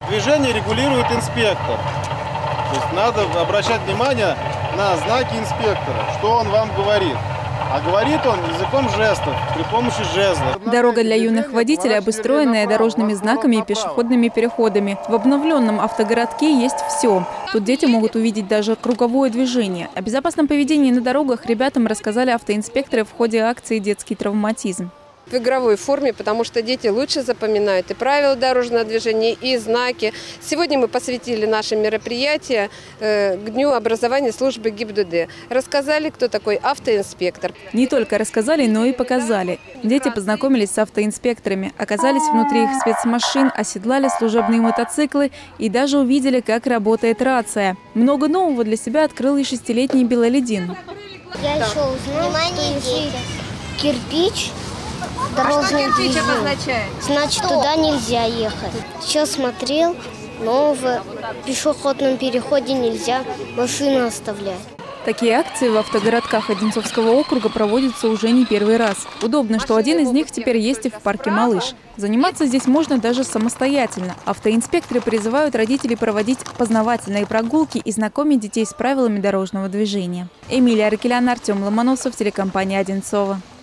Движение регулирует инспектор. То есть надо обращать внимание на знаки инспектора, что он вам говорит. А говорит он языком жестов, при помощи жезлов. Дорога для юных водителей, обустроенная дорожными знаками и пешеходными переходами. В обновленном автогородке есть все. Тут дети могут увидеть даже круговое движение. О безопасном поведении на дорогах ребятам рассказали автоинспекторы в ходе акции «Детский травматизм». В игровой форме, потому что дети лучше запоминают и правила дорожного движения, и знаки. Сегодня мы посвятили наше мероприятие к Дню образования службы ГИБДД. Рассказали, кто такой автоинспектор. Не только рассказали, но и показали. Дети познакомились с автоинспекторами, оказались внутри их спецмашин, оседлали служебные мотоциклы и даже увидели, как работает рация. Много нового для себя открыл и 6-летний Белоледин. Я еще узнала, что есть кирпич. Дорожное движение. Значит, туда нельзя ехать. Все смотрел, но в пешеходном переходе нельзя машину оставлять. Такие акции в автогородках Одинцовского округа проводятся уже не первый раз. Удобно, что один из них теперь есть и в парке «Малыш». Заниматься здесь можно даже самостоятельно. Автоинспекторы призывают родителей проводить познавательные прогулки и знакомить детей с правилами дорожного движения. Эмилия Аркелян, Артем Ломоносов, телекомпания «Одинцово».